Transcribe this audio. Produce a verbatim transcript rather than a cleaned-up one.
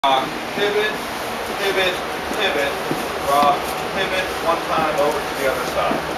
Rock, pivot, pivot, pivot, rock, pivot, one time over to the other side.